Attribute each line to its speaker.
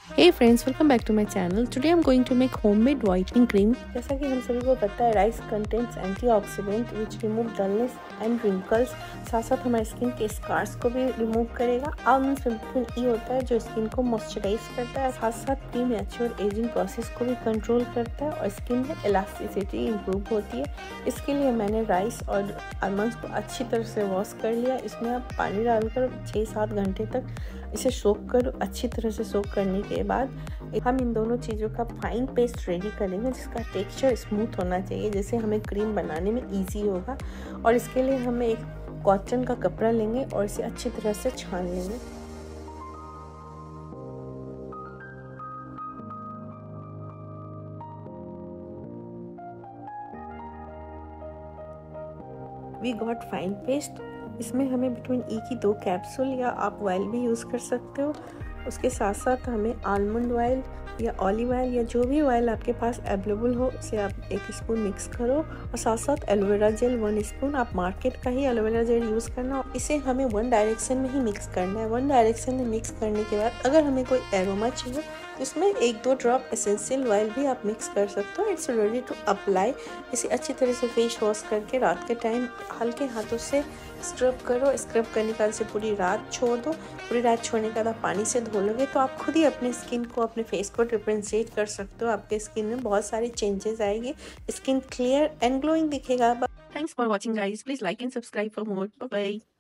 Speaker 1: Hey friends, welcome back to my channel. Today I'm going to make homemade whitening cream. जैसा कि हम सभी को पता है, rice contents antioxidant which remove dullness and wrinkles, साथ साथ हमारे स्किन के स्कार्स को भी रिमूव करेगा। आलमंड्स में विटामिन ई होता है जो स्किन को मॉइस्चराइज करता है, साथ साथ प्री मैच्योर एजिंग प्रोसेस को भी कंट्रोल करता है और स्किन में इलास्टिसिटी इंप्रूव होती है। इसके लिए मैंने राइस और आलमंड्स को अच्छी तरह से वॉश कर लिया। इसमें आप पानी डालकर 6-7 घंटे तक इसे सोक कर अच्छी तरह से सोक करने के बाद हम इन दोनों चीज़ों का फाइन पेस्ट रेडी करेंगे, जिसका टेक्सचर स्मूथ होना चाहिए, जिससे हमें क्रीम बनाने में इजी होगा। और इसके लिए हमें एक कॉटन का कपड़ा लेंगे और इसे अच्छी तरह से छान लेंगे। We got fine paste. इसमें हमें विटामिन ई की 2 कैप्सूल या आप ऑयल भी यूज़ कर सकते हो। उसके साथ साथ हमें आलमंड ऑयल या ऑलिव ऑयल या जो भी ऑयल आपके पास अवेलेबल हो उसे आप 1 स्पून मिक्स करो, और साथ साथ एलोवेरा जेल 1 स्पून। आप मार्केट का ही एलोवेरा जेल यूज़ करना। इसे हमें वन डायरेक्शन में ही मिक्स करना है। वन डायरेक्शन में मिक्स करने के बाद अगर हमें कोई एरोमा चाहिए तो इसमें 1-2 ड्रॉप एसेंशियल ऑयल भी आप मिक्स कर सकते हो। It's ready to apply. इसे अच्छी तरह से फेस वॉश करके रात के टाइम हल्के हाथों से स्क्रब करो। स्क्रब करने के बाद इसे पूरी रात छोड़ दो। पूरी रात छोड़ने के बाद आप पानी से धो लोगे तो आप खुद ही अपने स्किन को, अपने फेस को डिफ्रेंशिएट कर सकते हो। आपके स्किन में बहुत सारी चेंजेस आएगी। स्किन क्लियर एंड ग्लोइंग दिखेगा। Thanks for watching guys. Please like and subscribe for more. Bye bye.